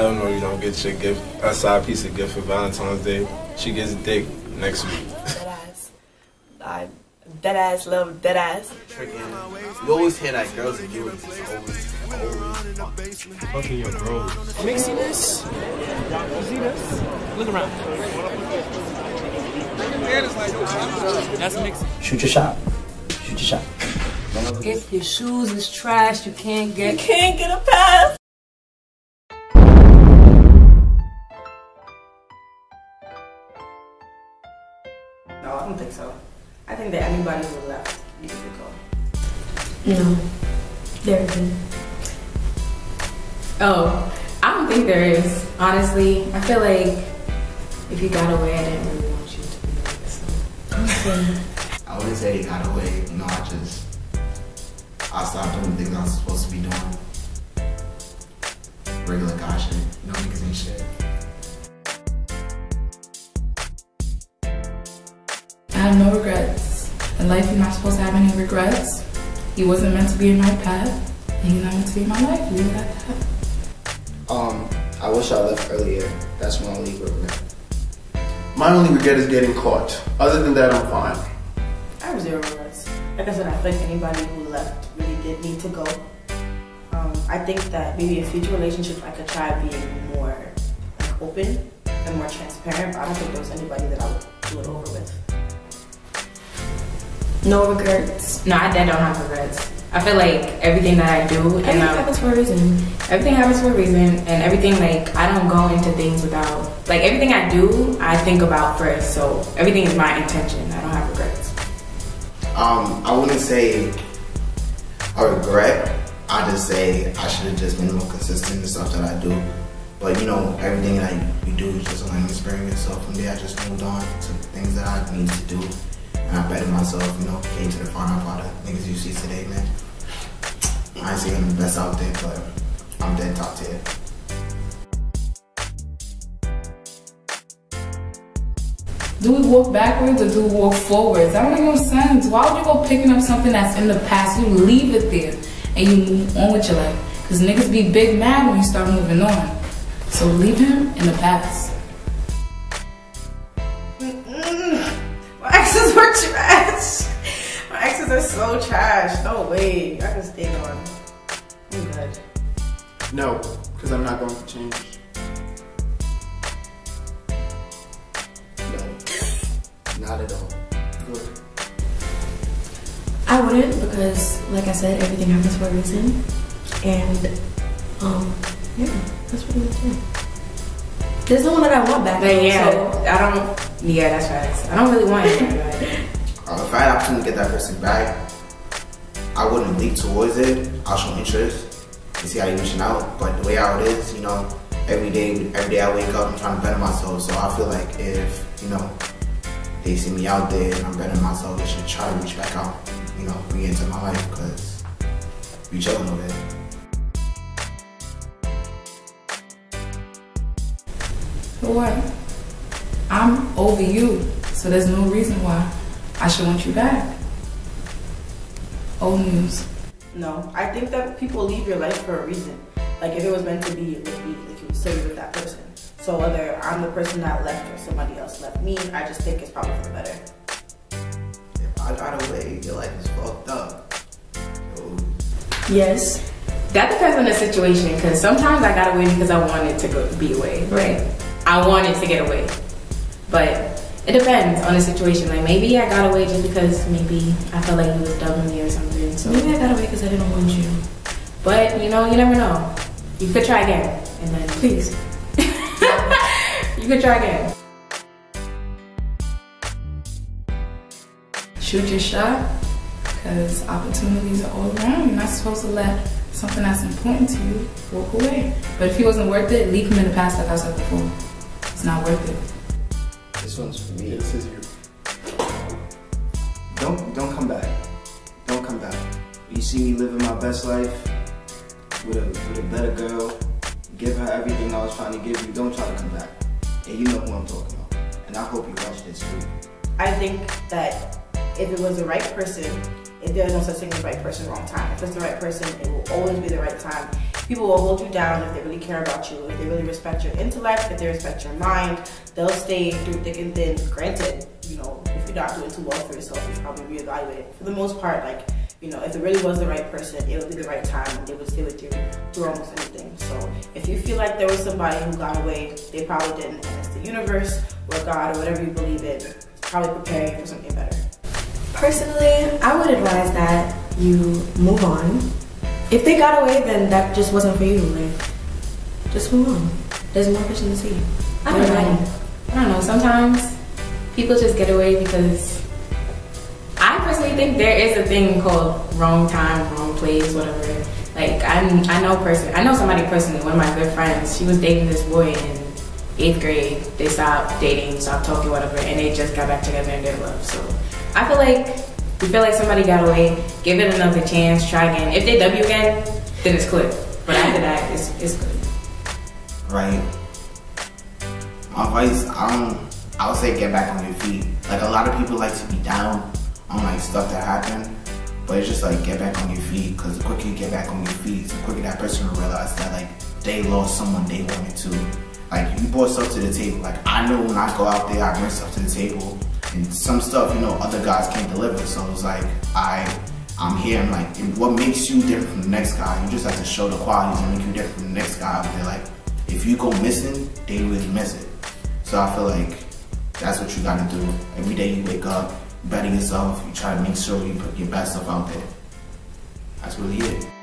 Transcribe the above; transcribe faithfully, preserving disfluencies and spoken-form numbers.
hell no, you don't get your gift, a side piece of gift for Valentine's Day. She gets dick next week. Dead ass. I dead ass love dead ass. Freaking, you always hear that girls and you it's always, always fuck. Fucking your bros. Mixiness. You see this? Look around. That's mixing. Shoot your shot. Shoot your shot. If your shoes is trash, you can't get you can't get a pass. No, I don't think so. I think that anybody who left needs to go. No, there isn't. Oh, I don't think there is. Honestly, I feel like if you got away, I didn't really want you to be like this. So. I wouldn't say they got away. You know, I just I stopped doing things I was supposed to be doing. Regular guy shit. You know, niggas ain't shit. I have no regrets. In life, you're not supposed to have any regrets. He wasn't meant to be in my path, and he's not meant to be in my life. Leave it at that. Um, I wish I left earlier. That's my only regret. My only regret is getting caught. Other than that, I'm fine. I have zero regrets. Like I said, I feel like anybody who left really did need to go. Um, I think that maybe in future relationships I could try being more like, open and more transparent, but I don't think there was anybody that I would do it over with. No regrets. No, I don't have regrets. I feel like everything that I do, and everything happens for a reason. Everything happens for a reason, and everything like I don't go into things without like everything I do, I think about first. So everything is my intention. I don't have regrets. Um, I wouldn't say a regret. I just say I should have just been more consistent in the stuff that I do. But you know, everything that we do is just a learning experience. So from there, I just moved on to things that I need to do. And I bettered myself, you know, came to the final product. Niggas you see today, man. I ain't saying I'm the best out there, but I'm dead top tier. Do we walk backwards or do we walk forwards? That don't make no sense. Why would you go picking up something that's in the past? You leave it there and you move on with your life. Because niggas be big mad when you start moving on. So leave him in the past. My exes were trash. My exes are so trash. No way. I can stay on. I'm good. No, because I'm not going to change. No, not at all. Good. I wouldn't because, like I said, everything happens for a reason. And, um, yeah, that's what it is. There's no one that I want back. But yeah, so. I don't. Yeah, that's facts. I don't really want it. Uh, if I had opportunity to get that person back, I wouldn't leap towards it. I'll show interest and see how they're reaching out. But the way how it is, you know, every day, every day I wake up, I'm trying to better myself. So I feel like if, you know, they see me out there and I'm bettering myself, they should try to reach back out, you know, bring it into my life because we chilling over there. For what? I'm over you, so there's no reason why I should want you back. Old news. No, I think that people leave your life for a reason. Like if it was meant to be, it would be like you would stay with that person. So whether I'm the person that left or somebody else left me, I just think it's probably for the better. If I got away, your life is fucked up. Yo. Yes. That depends on the situation, because sometimes I got away because I wanted to go be away, right? I wanted to get away. But it depends on the situation. Like maybe I got away just because maybe I felt like he was dubbing me or something. So maybe I got away because I didn't want you. But you know, you never know. You could try again. And then please. You could try again. Shoot your shot. Because opportunities are all around. You're not supposed to let something that's important to you walk away. But if he wasn't worth it, leave him in the past like I said before. It's not worth it. This one's for me. This is you. Don't don't come back. Don't come back. You see me living my best life with a with a better girl. Give her everything I was trying to give you. Don't try to come back. And you know who I'm talking about. And I hope you watch this too. I think that if it was the right person, if there's no such thing as right person, wrong time. If it's the right person, it will always be the right time. People will hold you down if they really care about you, if they really respect your intellect, if they respect your mind. They'll stay through thick and thin. Granted, you know, if you're not doing too well for yourself, you should probably reevaluate it. For the most part, like, you know, if it really was the right person, it would be the right time, and they would stay with you through almost anything. So if you feel like there was somebody who got away, they probably didn't, and it's the universe or God or whatever you believe in, probably preparing you for something better. Personally, I would advise that you move on. If they got away, then that just wasn't for you. Like, just move on. There's more fish in the sea. I don't know. I don't know. Sometimes people just get away because I personally think there is a thing called wrong time, wrong place, whatever. Like, I I know person, I know somebody personally. One of my good friends, she was dating this boy in eighth grade. They stopped dating, stopped talking, whatever, and they just got back together and they're in love. So I feel like. You feel like somebody got away, give it another chance, try again. If they W again, then it's clear. But after that, it's, it's good. Right. My advice, I don't, I would say get back on your feet. Like, a lot of people like to be down on like stuff that happened, but it's just like get back on your feet, because the quicker you get back on your feet, the quicker that person will realize that like they lost someone they wanted to. Like, you brought stuff to the table. Like, I know when I go out there, I bring stuff to the table. And some stuff, you know, other guys can't deliver. So it's like, I, I'm here. I'm like, and what makes you different from the next guy? You just have to show the qualities that make you different from the next guy. But they're like, if you go missing, they really miss it. So I feel like that's what you gotta do. Every day you wake up, you better yourself. You try to make sure you put your best stuff out there. That's really it.